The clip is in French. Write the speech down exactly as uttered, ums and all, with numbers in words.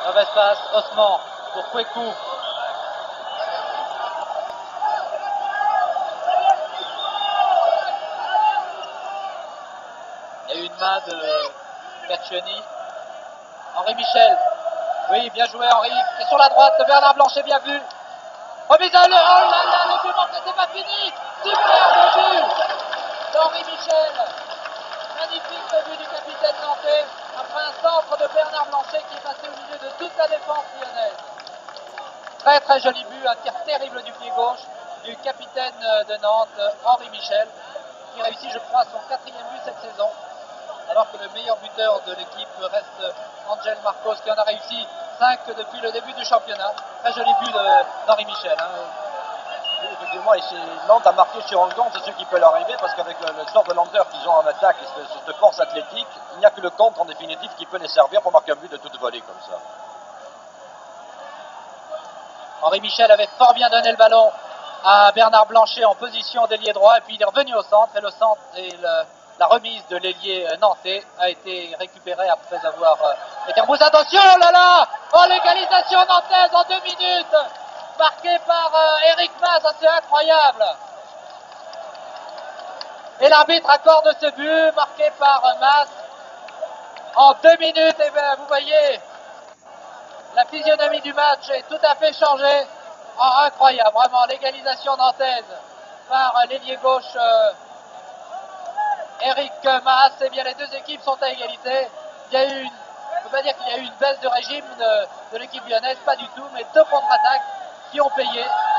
Mauvaise passe, Osman pour Kwekou. Il y a eu une main de Caccioni. Henri Michel. Oui, bien joué Henri. C'est sur la droite de Bernard Blanchet, bien vu. Remise à l'heure. Oh là là, le but manqué, c'est pas fini. Super but d'Henri Michel. Magnifique le but du capitaine nantais. Après un centre de Bernard Blanchet qui est passé au milieu de toute la défense lyonnaise. Très très joli but, un tir terrible du pied gauche du capitaine de Nantes, Henri Michel, qui réussit, je crois, son quatrième but cette saison. Alors que le meilleur buteur de l'équipe reste Angel Marcos, qui en a réussi cinq depuis le début du championnat. Très joli but d'Henri Michel. Hein. Oui, effectivement, et Nantes a marqué sur un compte, c'est ce qui peut leur arriver, parce qu'avec le, le sort de lenteur qu'ils ont en attaque et cette, cette force athlétique, il n'y a que le contre en définitive qui peut les servir pour marquer un but de toute volée comme ça. Henri Michel avait fort bien donné le ballon à Bernard Blanchet en position d'ailier droit, et puis il est revenu au centre, et le centre et le, la remise de l'ailier nantais a été récupérée après avoir euh, été remise. Attention, oh là là, oh l'égalisation nantaise en deux minutes, marquée par euh, Eric Mas, c'est incroyable. Et l'arbitre accorde ce but, marqué par euh, Mas en deux minutes, et bien vous voyez, la physionomie du match est tout à fait changée. Oh, incroyable, vraiment, l'égalisation nantaise par euh, l'ailier gauche euh, Eric Mas. Eh bien, les deux équipes sont à égalité. Il y a eu une, on ne peut pas dire qu'il y a eu une baisse de régime de, de l'équipe lyonnaise, pas du tout, mais deux contre-attaques qui ont payé.